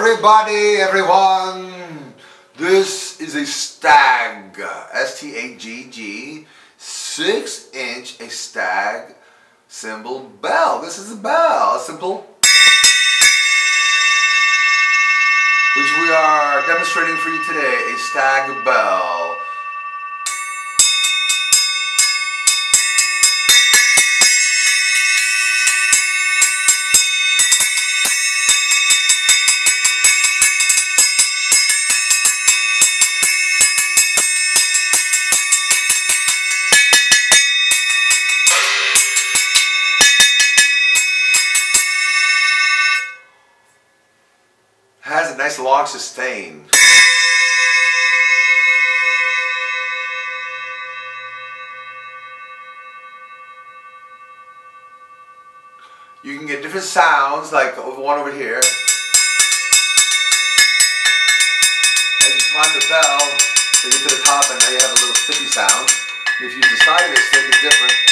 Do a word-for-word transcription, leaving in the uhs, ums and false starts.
Everybody, everyone, this is a Stagg, S T A G G, six inch, a Stagg cymbal bell. This is a bell, a simple, which we are demonstrating for you today, a Stagg bell. Has a nice long sustain. You can get different sounds, like the one over here. As you climb the bell, you get to the top, and now you have a little sticky sound. And if you use the side of the stick, it's different.